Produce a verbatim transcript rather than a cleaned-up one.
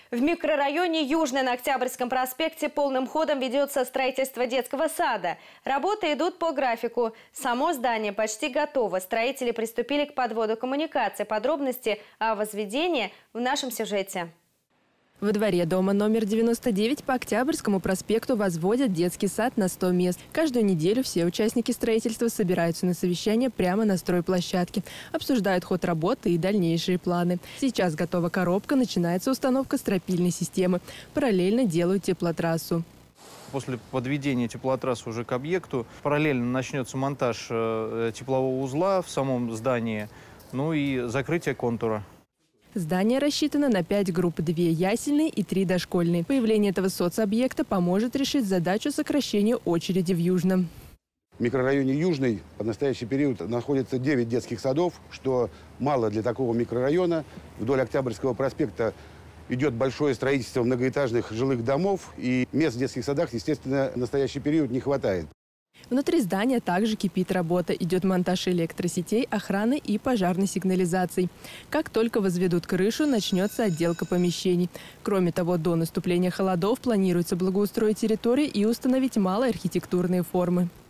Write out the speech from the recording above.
В микрорайоне Южный на Октябрьском проспекте полным ходом ведется строительство детского сада. Работы идут по графику. Само здание почти готово. Строители приступили к подводу коммуникаций. Подробности о возведении в нашем сюжете. Во дворе дома номер девяносто девять по Октябрьскому проспекту возводят детский сад на сто мест. Каждую неделю все участники строительства собираются на совещание прямо на стройплощадке. Обсуждают ход работы и дальнейшие планы. Сейчас готова коробка, начинается установка стропильной системы. Параллельно делают теплотрассу. После подведения теплотрассы уже к объекту параллельно начнется монтаж теплового узла в самом здании, ну и закрытие контура. Здание рассчитано на пять групп, две ясельные и три дошкольные. Появление этого соцобъекта поможет решить задачу сокращения очереди в Южном. В микрорайоне Южный в настоящий период находится девять детских садов, что мало для такого микрорайона. Вдоль Октябрьского проспекта идет большое строительство многоэтажных жилых домов, и мест в детских садах, естественно, в настоящий период не хватает. Внутри здания также кипит работа. Идет монтаж электросетей, охраны и пожарной сигнализации. Как только возведут крышу, начнется отделка помещений. Кроме того, до наступления холодов планируется благоустроить территорию и установить малые архитектурные формы.